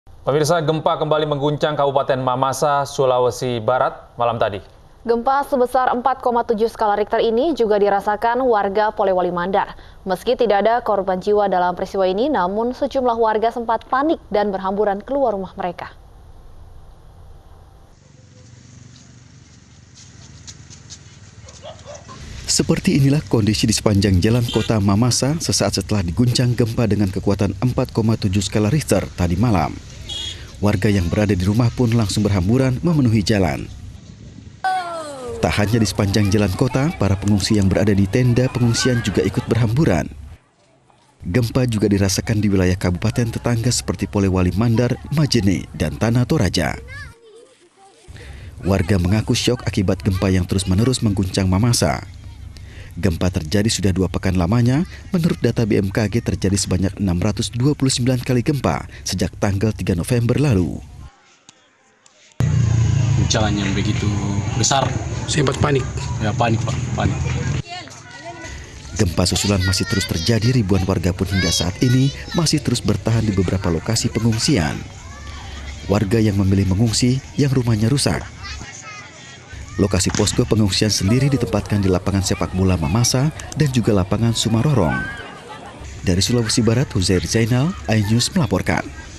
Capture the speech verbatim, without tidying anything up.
Pemirsa, gempa kembali mengguncang Kabupaten Mamasa, Sulawesi Barat malam tadi. Gempa sebesar empat koma tujuh skala Richter ini juga dirasakan warga Polewali Mandar. Meski tidak ada korban jiwa dalam peristiwa ini, namun sejumlah warga sempat panik dan berhamburan keluar rumah mereka. Seperti inilah kondisi di sepanjang jalan kota Mamasa sesaat setelah diguncang gempa dengan kekuatan empat koma tujuh skala Richter tadi malam. Warga yang berada di rumah pun langsung berhamburan memenuhi jalan. Tak hanya di sepanjang jalan kota, para pengungsi yang berada di tenda pengungsian juga ikut berhamburan. Gempa juga dirasakan di wilayah kabupaten tetangga seperti Polewali Mandar, Majene, dan Tanah Toraja. Warga mengaku syok akibat gempa yang terus-menerus mengguncang Mamasa. Gempa terjadi sudah dua pekan lamanya. Menurut data B M K G terjadi sebanyak enam ratus dua puluh sembilan kali gempa sejak tanggal tiga November lalu. Guncangan yang begitu besar, sempat panik. Ya panik Pak, panik. Gempa susulan masih terus terjadi, ribuan warga pun hingga saat ini masih terus bertahan di beberapa lokasi pengungsian. Warga yang memilih mengungsi yang rumahnya rusak. Lokasi posko pengungsian sendiri ditempatkan di lapangan sepak bola Mamasa dan juga lapangan Sumarorong. Dari Sulawesi Barat, Huzair Zainal, iNews melaporkan.